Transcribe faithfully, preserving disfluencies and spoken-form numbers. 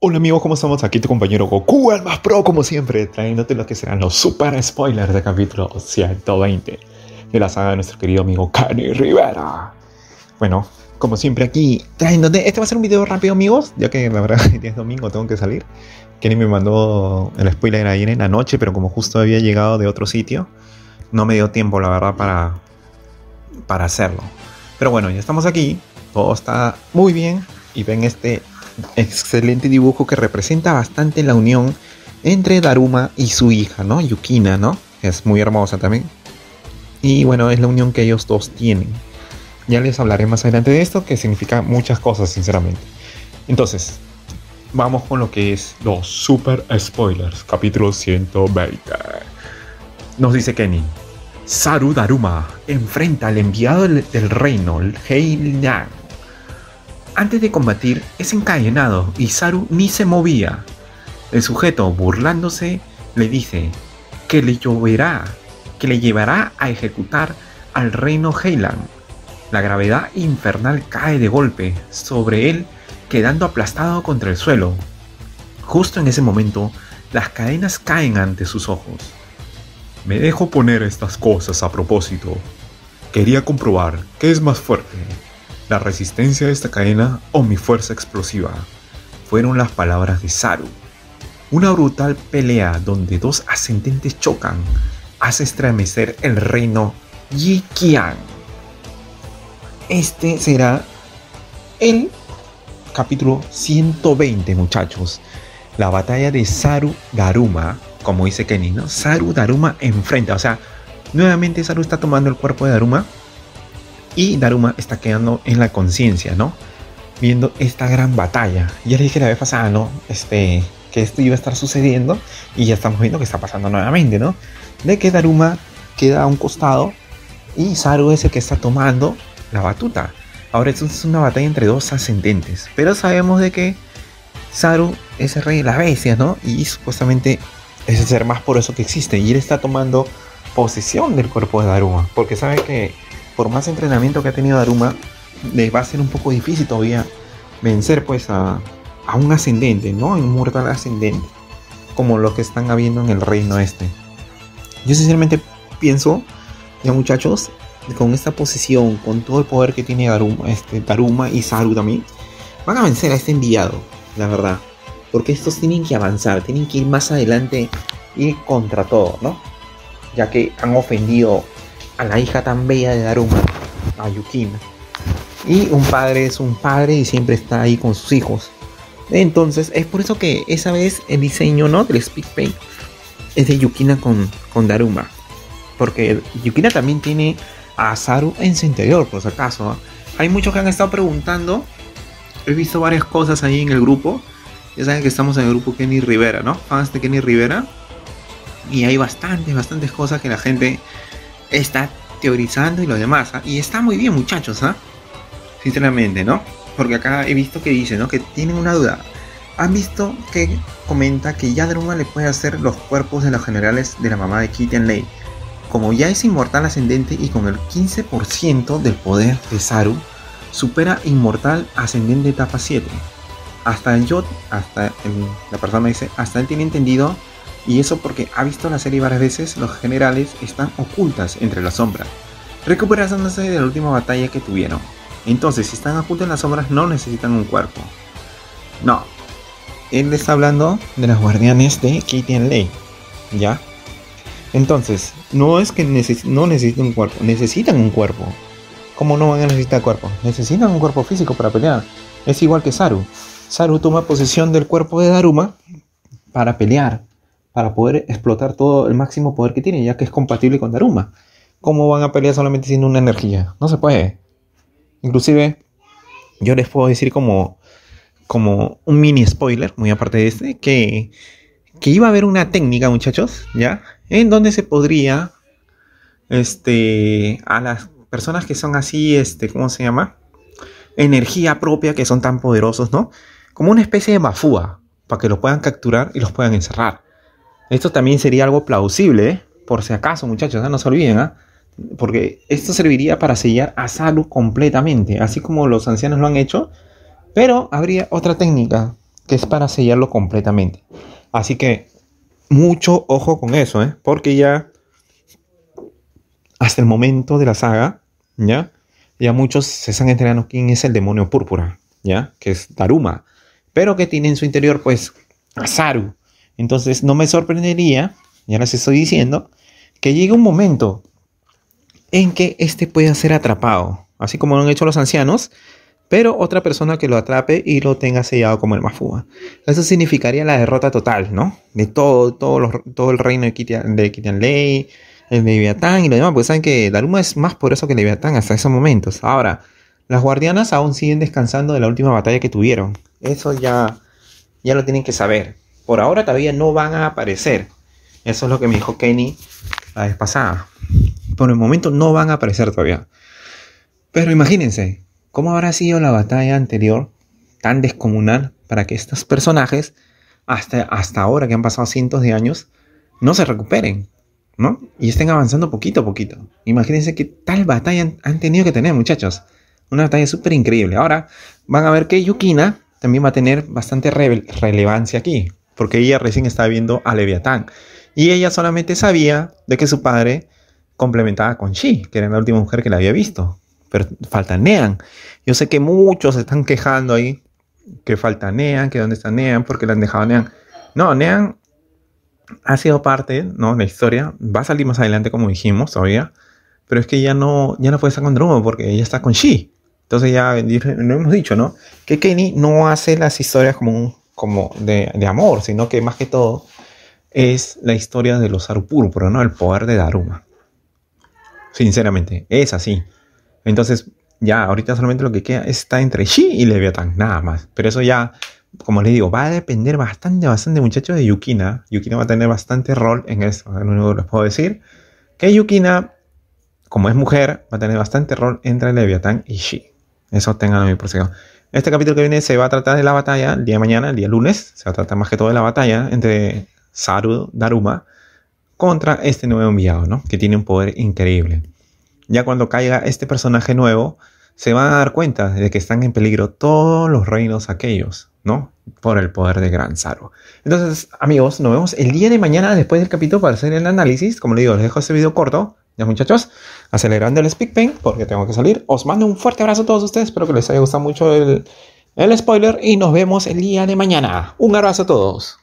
Hola amigos, ¿cómo estamos? Aquí tu compañero Goku, el más pro como siempre, trayéndote lo que serán los super spoilers del capítulo ciento veinte de la saga de nuestro querido amigo Kenny Rivera. Bueno, como siempre aquí, trayéndote, este va a ser un video rápido amigos, ya que la verdad que es domingo, tengo que salir. Kenny me mandó el spoiler ayer en la noche, pero como justo había llegado de otro sitio, no me dio tiempo la verdad para, para hacerlo. Pero bueno, ya estamos aquí, todo está muy bien y ven este excelente dibujo que representa bastante la unión entre Daruma y su hija, ¿no? Yukina, ¿no? Es muy hermosa también. Y bueno, es la unión que ellos dos tienen. Ya les hablaré más adelante de esto, que significa muchas cosas, sinceramente. Entonces, vamos con lo que es los super spoilers, capítulo ciento veinte. Nos dice Kenny: Saru Daruma enfrenta al enviado del, del reino, Heilan. Antes de combatir, es encadenado y Saru ni se movía. El sujeto, burlándose, le dice que le lloverá, que le llevará a ejecutar al reino Heilan. La gravedad infernal cae de golpe sobre él, quedando aplastado contra el suelo. Justo en ese momento, las cadenas caen ante sus ojos. Me dejo poner estas cosas a propósito. Quería comprobar qué es más fuerte, la resistencia de esta cadena o mi fuerza explosiva. Fueron las palabras de Saru. Una brutal pelea donde dos ascendentes chocan hace estremecer el reino Yiqian. Este será el capítulo ciento veinte, muchachos. La batalla de Saru Daruma, como dice Kenny, ¿no? Saru Daruma enfrenta, o sea, nuevamente Saru está tomando el cuerpo de Daruma y Daruma está quedando en la conciencia, ¿no? Viendo esta gran batalla. Ya le dije la vez pasada, ¿no? Este, que esto iba a estar sucediendo y ya estamos viendo que está pasando nuevamente, ¿no? De que Daruma queda a un costado y Saru es el que está tomando la batuta. Ahora esto es una batalla entre dos ascendentes, pero sabemos de que Saru es el rey de las bestias, ¿no? Y supuestamente es el ser más poderoso que existe y él está tomando posesión del cuerpo de Daruma, porque sabe que por más entrenamiento que ha tenido Daruma, le va a ser un poco difícil todavía vencer pues a, a un ascendente, ¿no? Un mortal ascendente, como los que están habiendo en el reino este. Yo sinceramente pienso, ya muchachos, con esta posesión, con todo el poder que tiene Daruma, este, Daruma y Saru también, van a vencer a este enviado, la verdad. Porque estos tienen que avanzar, tienen que ir más adelante, ir contra todo, ¿no? Ya que han ofendido a la hija tan bella de Daruma, a Yukina. Y un padre es un padre y siempre está ahí con sus hijos. Entonces es por eso que esa vez el diseño, ¿no?, del Speak Paint es de Yukina con, con Daruma. Porque Yukina también tiene a Saru en su interior, por si acaso, ¿no? Hay muchos que han estado preguntando. He visto varias cosas ahí en el grupo. Ya saben que estamos en el grupo Kenny Rivera, ¿no? Fans de Kenny Rivera. Y hay bastantes, bastantes cosas que la gente está teorizando y lo demás, ¿eh? Y está muy bien, muchachos, ¿eh? Sinceramente, ¿no? Porque acá he visto que dice, ¿no?, que tienen una duda. Han visto que comenta que ya Daruma le puede hacer los cuerpos de los generales de la mamá de Kitten Lei. Como ya es inmortal ascendente y con el quince por ciento del poder de Saru, supera inmortal ascendente etapa siete. Hasta yo, hasta el, la persona dice, hasta él tiene entendido. Y eso porque ha visto la serie varias veces, los generales están ocultas entre las sombras, recuperándose de la última batalla que tuvieron. Entonces, si están ocultos en las sombras, no necesitan un cuerpo. No. Él está hablando de los guardianes de Kitten Lei, ¿ya? Entonces, no es que neces no necesiten un cuerpo, necesitan un cuerpo. ¿Cómo no van a necesitar cuerpo? Necesitan un cuerpo físico para pelear. Es igual que Saru. Saru toma posesión del cuerpo de Daruma para pelear, para poder explotar todo el máximo poder que tiene, ya que es compatible con Daruma. ¿Cómo van a pelear solamente siendo una energía? No se puede. Inclusive, yo les puedo decir como, como un mini spoiler, muy aparte de este, que, que iba a haber una técnica, muchachos, ¿ya? En donde se podría, este, a las personas que son así, este, ¿cómo se llama?, energía propia, que son tan poderosos, ¿no?, como una especie de mafúa, para que los puedan capturar y los puedan encerrar. Esto también sería algo plausible, ¿eh? Por si acaso, muchachos, ¿eh? No se olviden, ¿eh? Porque esto serviría para sellar a Saru completamente, así como los ancianos lo han hecho. Pero habría otra técnica que es para sellarlo completamente. Así que mucho ojo con eso, ¿eh? Porque ya hasta el momento de la saga, ¿ya? Ya muchos se están enterando quién es el demonio púrpura, ¿ya? Que es Daruma, pero que tiene en su interior, pues, a Saru. Entonces no me sorprendería, ya les estoy diciendo, que llegue un momento en que este pueda ser atrapado, así como lo han hecho los ancianos, pero otra persona que lo atrape y lo tenga sellado como el Mafuba. Eso significaría la derrota total, ¿no? De todo, todo, los, todo el reino de Kitian, de Kitian Lei, el Leviatán y lo demás, porque saben que Daruma es más poderoso que Leviatán hasta esos momentos. Ahora, las guardianas aún siguen descansando de la última batalla que tuvieron. Eso ya, ya lo tienen que saber. Por ahora todavía no van a aparecer. Eso es lo que me dijo Kenny la vez pasada. Por el momento no van a aparecer todavía. Pero imagínense, ¿cómo habrá sido la batalla anterior tan descomunal para que estos personajes, hasta, hasta ahora que han pasado cientos de años, no se recuperen, ¿no? Y estén avanzando poquito a poquito. Imagínense qué tal batalla han, han tenido que tener, muchachos. Una batalla súper increíble. Ahora van a ver que Yukina también va a tener bastante re- relevancia aquí, porque ella recién estaba viendo a Leviatán. Y ella solamente sabía de que su padre complementaba con Shi, que era la última mujer que la había visto. Pero falta Nean. Yo sé que muchos se están quejando ahí que falta Nean, que dónde está Nean, porque le han dejado a Nean. No, Nean ha sido parte, ¿no?, de la historia. Va a salir más adelante, como dijimos todavía. Pero es que ya no, ya no puede estar con Daruma porque ella está con Shi. Entonces ya lo hemos dicho, ¿no? Que Kenny no hace las historias como, un, como de, de amor, sino que más que todo es la historia de los Saru Púrpura, ¿no? El poder de Daruma. Sinceramente, es así. Entonces, ya, ahorita solamente lo que queda está entre Shi y Leviatán, nada más. Pero eso ya, como les digo, va a depender bastante, bastante, muchachos, de Yukina. Yukina va a tener bastante rol en eso. Lo único que les puedo decir, que Yukina, como es mujer, va a tener bastante rol entre Leviatán y Shi. Eso tengan mi percepción. Este capítulo que viene se va a tratar de la batalla el día de mañana, el día lunes. Se va a tratar más que todo de la batalla entre Saru Daruma contra este nuevo enviado, ¿no? Que tiene un poder increíble. Ya cuando caiga este personaje nuevo, se van a dar cuenta de que están en peligro todos los reinos aquellos, ¿no? Por el poder de Gran Saru. Entonces, amigos, nos vemos el día de mañana después del capítulo para hacer el análisis. Como les digo, les dejo este video corto. Ya, muchachos, acelerando el speak paint porque tengo que salir. Os mando un fuerte abrazo a todos ustedes. Espero que les haya gustado mucho el, el spoiler y nos vemos el día de mañana. Un abrazo a todos.